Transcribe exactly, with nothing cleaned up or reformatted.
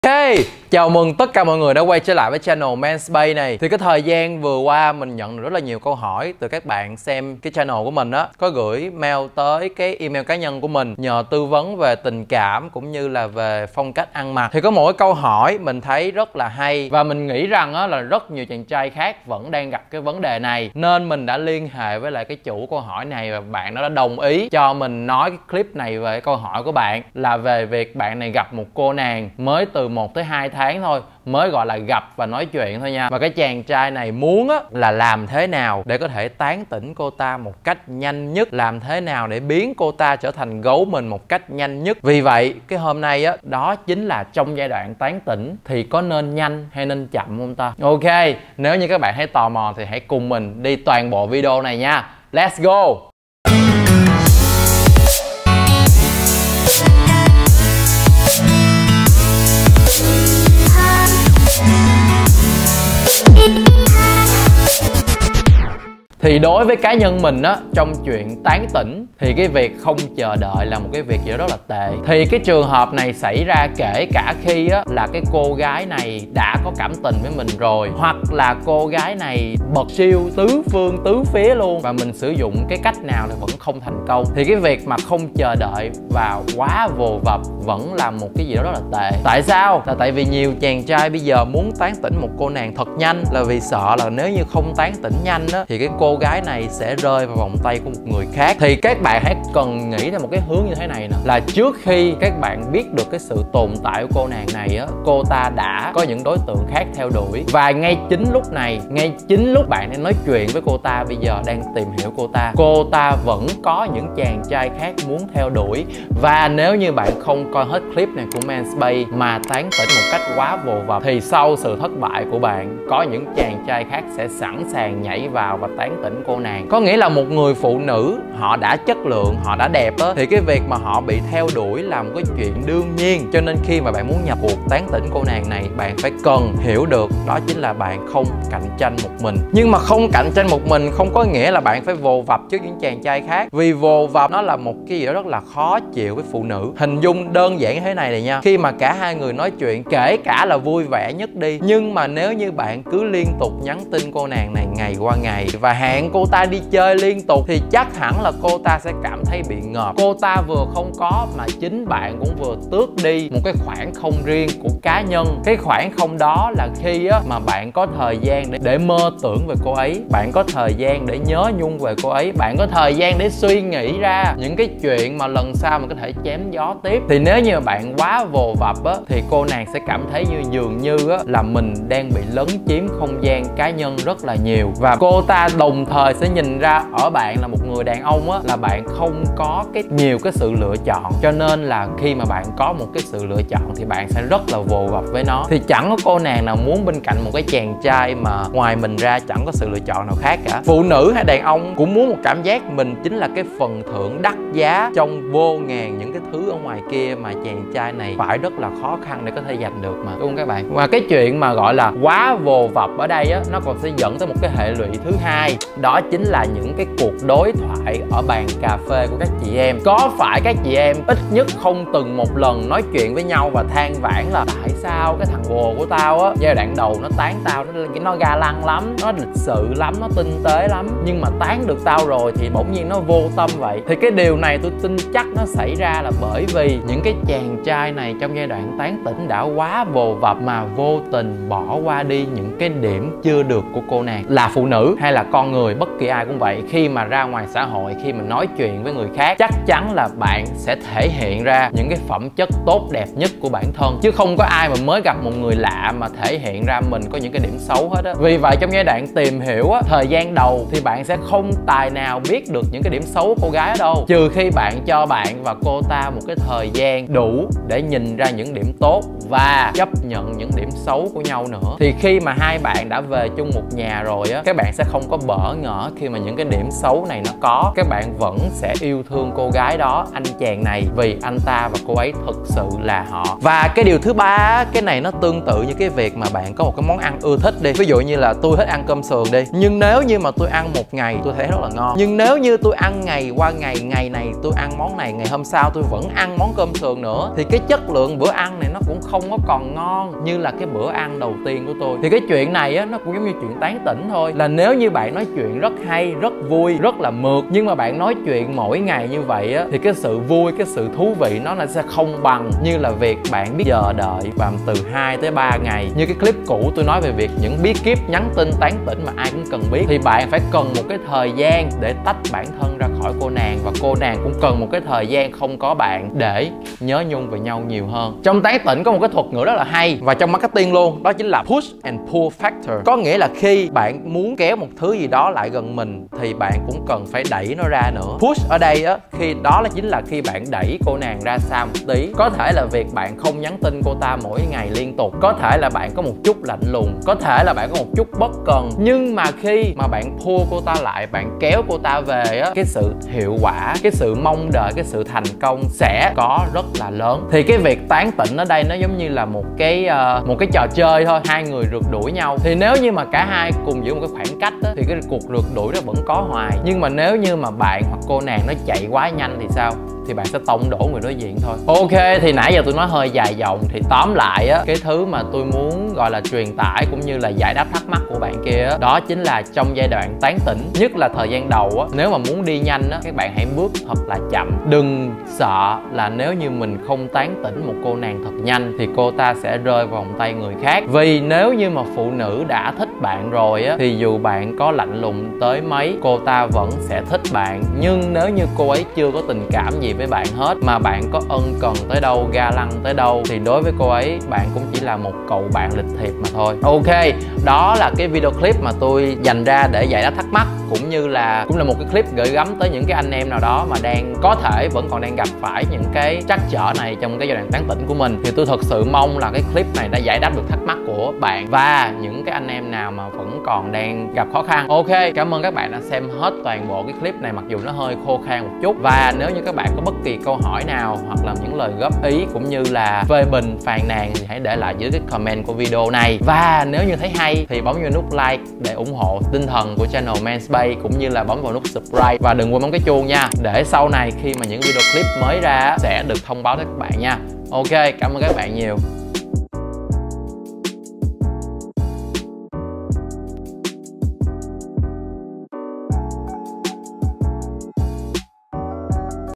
Hey, chào mừng tất cả mọi người đã quay trở lại với channel Manspace này. Thì cái thời gian vừa qua mình nhận được rất là nhiều câu hỏi từ các bạn xem cái channel của mình á, có gửi mail tới cái email cá nhân của mình nhờ tư vấn về tình cảm cũng như là về phong cách ăn mặc. Thì có mỗi câu hỏi mình thấy rất là hay và mình nghĩ rằng á là rất nhiều chàng trai khác vẫn đang gặp cái vấn đề này, nên mình đã liên hệ với lại cái chủ câu hỏi này và bạn nó đã đồng ý cho mình nói cái clip này về câu hỏi của bạn, là về việc bạn này gặp một cô nàng mới từ một tới hai tháng thôi, mới gọi là gặp và nói chuyện thôi nha. Và cái chàng trai này muốn á là làm thế nào để có thể tán tỉnh cô ta một cách nhanh nhất, làm thế nào để biến cô ta trở thành gấu mình một cách nhanh nhất. Vì vậy cái hôm nay á, đó chính là trong giai đoạn tán tỉnh thì có nên nhanh hay nên chậm không ta? Ok, nếu như các bạn thấy tò mò thì hãy cùng mình đi toàn bộ video này nha. Let's go. Thì đối với cá nhân mình á, trong chuyện tán tỉnh thì cái việc không chờ đợi là một cái việc gì đó rất là tệ. Thì cái trường hợp này xảy ra kể cả khi á là cái cô gái này đã có cảm tình với mình rồi, hoặc là cô gái này bật siêu tứ phương tứ phía luôn và mình sử dụng cái cách nào thì vẫn không thành công. Thì cái việc mà không chờ đợi và quá vồ vập vẫn là một cái gì đó rất là tệ. Tại sao? Là tại vì nhiều chàng trai bây giờ muốn tán tỉnh một cô nàng thật nhanh là vì sợ là nếu như không tán tỉnh nhanh á thì cái cô gái này sẽ rơi vào vòng tay của một người khác. Thì các bạn hãy cần nghĩ theo một cái hướng như thế này nè, là trước khi các bạn biết được cái sự tồn tại của cô nàng này á, cô ta đã có những đối tượng khác theo đuổi, và ngay chính lúc này, ngay chính lúc bạn đang nói chuyện với cô ta bây giờ, đang tìm hiểu cô ta, cô ta vẫn có những chàng trai khác muốn theo đuổi. Và nếu như bạn không coi hết clip này của Manspace mà tán tỉnh một cách quá vồ vập thì sau sự thất bại của bạn, có những chàng trai khác sẽ sẵn sàng nhảy vào và tán tỉnh cô nàng. Có nghĩa là một người phụ nữ họ đã chất lượng, họ đã đẹp á, thì cái việc mà họ bị theo đuổi là một cái chuyện đương nhiên. Cho nên khi mà bạn muốn nhập cuộc tán tỉnh cô nàng này, bạn phải cần hiểu được đó chính là bạn không cạnh tranh một mình. Nhưng mà không cạnh tranh một mình không có nghĩa là bạn phải vồ vập trước những chàng trai khác, vì vồ vập nó là một cái gì đó rất là khó chịu với phụ nữ. Hình dung đơn giản như thế này này nha, khi mà cả hai người nói chuyện kể cả là vui vẻ nhất đi, nhưng mà nếu như bạn cứ liên tục nhắn tin cô nàng này ngày qua ngày và hẹn cô ta đi chơi liên tục thì chắc hẳn là cô ta sẽ cảm thấy bị ngợp. Cô ta vừa không có mà chính bạn cũng vừa tước đi một cái khoảng không riêng của cá nhân. Cái khoảng không đó là khi á, mà bạn có thời gian để, để mơ tưởng về cô ấy, bạn có thời gian để nhớ nhung về cô ấy, bạn có thời gian để suy nghĩ ra những cái chuyện mà lần sau mình có thể chém gió tiếp. Thì nếu như bạn quá vồ vập á, thì cô nàng sẽ cảm thấy như dường như á, là mình đang bị lấn chiếm không gian cá nhân rất là nhiều, và cô ta đồng thời sẽ nhìn ra ở bạn là một người đàn ông á, là bạn không có cái nhiều cái sự lựa chọn. Cho nên là khi mà bạn có một cái sự lựa chọn thì bạn sẽ rất là vồ vập với nó. Thì chẳng có cô nàng nào muốn bên cạnh một cái chàng trai mà ngoài mình ra chẳng có sự lựa chọn nào khác cả. Phụ nữ hay đàn ông cũng muốn một cảm giác mình chính là cái phần thưởng đắt giá trong vô ngàn những cái thứ ở ngoài kia mà chàng trai này phải rất là khó khăn để có thể giành được mà, đúng không các bạn? Và cái chuyện mà gọi là quá vồ vập ở đây á, nó còn sẽ dẫn tới một cái hệ lụy thứ hai, đó chính là những cái cuộc đối thoại ở bàn cà phê của các chị em. Có phải các chị em ít nhất không từng một lần nói chuyện với nhau và than vãn là tại sao cái thằng bồ của tao á, giai đoạn đầu nó tán tao, nó nó ga lăng lắm, nó lịch sự lắm, nó tinh tế lắm, nhưng mà tán được tao rồi thì bỗng nhiên nó vô tâm vậy. Thì cái điều này tôi tin chắc nó xảy ra là bởi vì những cái chàng trai này trong giai đoạn tán tỉnh đã quá vồ vập mà vô tình bỏ qua đi những cái điểm chưa được của cô nàng. Là phụ nữ hay là con người, bất kỳ ai cũng vậy, khi mà ra ngoài xã hội, khi mà nói chuyện với người khác, chắc chắn là bạn sẽ thể hiện ra những cái phẩm chất tốt đẹp nhất của bản thân, chứ không có ai mà mới gặp một người lạ mà thể hiện ra mình có những cái điểm xấu hết á. Vì vậy trong giai đoạn tìm hiểu á, thời gian đầu thì bạn sẽ không tài nào biết được những cái điểm xấu của cô gái ở đâu, trừ khi bạn cho bạn và cô ta một cái thời gian đủ để nhìn ra những điểm tốt và chấp nhận những điểm xấu của nhau nữa. Thì khi mà hai bạn đã về chung một nhà rồi á, các bạn sẽ không có bỡ ngỡ ngỡ khi mà những cái điểm xấu này nó có, các bạn vẫn sẽ yêu thương cô gái đó, anh chàng này, vì anh ta và cô ấy thực sự là họ. Và cái điều thứ ba, cái này nó tương tự như cái việc mà bạn có một cái món ăn ưa thích đi. Ví dụ như là tôi thích ăn cơm sườn đi, nhưng nếu như mà tôi ăn một ngày tôi thấy rất là ngon, nhưng nếu như tôi ăn ngày qua ngày, ngày này tôi ăn món này, ngày hôm sau tôi vẫn ăn món cơm sườn nữa, thì cái chất lượng bữa ăn này nó cũng không có còn ngon như là cái bữa ăn đầu tiên của tôi. Thì cái chuyện này á, nó cũng giống như chuyện tán tỉnh thôi, là nếu như bạn nói chuyện rất hay, rất vui, rất là mượt, nhưng mà bạn nói chuyện mỗi ngày như vậy á, thì cái sự vui, cái sự thú vị nó là sẽ không bằng như là việc bạn biết chờ đợi và từ hai tới ba ngày. Như cái clip cũ tôi nói về việc những bí kíp nhắn tin tán tỉnh mà ai cũng cần biết, thì bạn phải cần một cái thời gian để tách bản thân ra khỏi cô nàng, và cô nàng cũng cần một cái thời gian không có bạn để nhớ nhung về nhau nhiều hơn. Trong tán tỉnh có một cái thuật ngữ rất là hay và trong marketing luôn, đó chính là push and pull factor. Có nghĩa là khi bạn muốn kéo một thứ gì đó lại gần mình thì bạn cũng cần phải đẩy nó ra nữa. Push ở đây á, khi đó là chính là khi bạn đẩy cô nàng ra xa một tí. Có thể là việc bạn không nhắn tin cô ta mỗi ngày liên tục, có thể là bạn có một chút lạnh lùng, có thể là bạn có một chút bất cần, nhưng mà khi mà bạn pull cô ta lại, bạn kéo cô ta về á, cái sự hiệu quả, cái sự mong đợi, cái sự thành công sẽ có rất là lớn. Thì cái việc tán tỉnh ở đây nó giống như là một cái uh, một cái trò chơi thôi, hai người rượt đuổi nhau. Thì nếu như mà cả hai cùng giữ một cái khoảng cách á, thì cái cuộc rượt đuổi nó vẫn có hoài. Nhưng mà nếu như mà bạn hoặc cô nàng nó chạy quá nhanh thì sao? Thì bạn sẽ tông đổ người đối diện thôi. Ok, thì nãy giờ tôi nói hơi dài dòng, thì tóm lại á, cái thứ mà tôi muốn gọi là truyền tải cũng như là giải đáp thắc mắc của bạn kia á, đó chính là trong giai đoạn tán tỉnh, nhất là thời gian đầu á, nếu mà muốn đi nhanh á, các bạn hãy bước thật là chậm. Đừng sợ là nếu như mình không tán tỉnh một cô nàng thật nhanh thì cô ta sẽ rơi vào vòng tay người khác. Vì nếu như mà phụ nữ đã thích bạn rồi á, thì dù bạn có lạnh lùng tới mấy, cô ta vẫn sẽ thích bạn. Nhưng nếu như cô ấy chưa có tình cảm gì với bạn hết, mà bạn có ân cần tới đâu, ga lăng tới đâu, thì đối với cô ấy bạn cũng chỉ là một cậu bạn lịch thiệp mà thôi. Ok, đó là cái video clip mà tôi dành ra để giải đáp thắc mắc, cũng như là cũng là một cái clip gửi gắm tới những cái anh em nào đó mà đang có thể vẫn còn đang gặp phải những cái trắc trở này trong cái giai đoạn tán tỉnh của mình. Thì tôi thật sự mong là cái clip này đã giải đáp được thắc mắc của bạn và những cái anh em nào mà vẫn còn đang gặp khó khăn. Ok, cảm ơn các bạn đã xem hết toàn bộ cái clip này, mặc dù nó hơi khô khan một chút. Và nếu như các bạn có bất kỳ câu hỏi nào hoặc là những lời góp ý cũng như là phê bình, phàn nàn thì hãy để lại dưới cái comment của video này. Và nếu như thấy hay thì bấm vào nút like để ủng hộ tinh thần của channel Manspace, cũng như là bấm vào nút subscribe và đừng quên bấm cái chuông nha, để sau này khi mà những video clip mới ra sẽ được thông báo tới các bạn nha. Ok, cảm ơn các bạn nhiều.